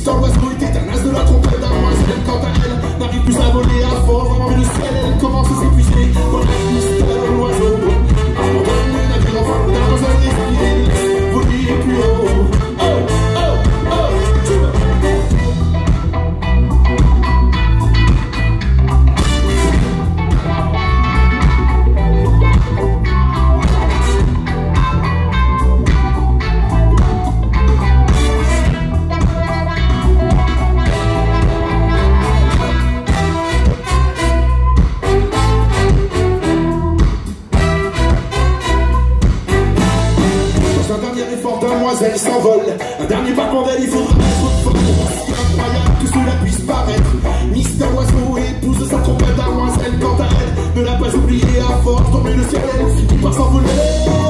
Mister l'oiseau était un as de la trompette d'un demoiselle. Quant à elle, n'arrive plus à voler à fort. Mais le ciel, elle commence à s'épuiser. Dans la piste, l'oiseau abandonne le navire enfin. La demoiselle respire, voler plus haut. Oh, oh, oh, demoiselle s'envole, un dernier battement d'aile, il faudra mettre de forme. Aussi incroyable que cela puisse paraître. Mister l'oiseau épouse sa trompette, demoiselle quant à elle ne l'a pas oublié à force. Tomber le ciel, elle finit par s'envoler.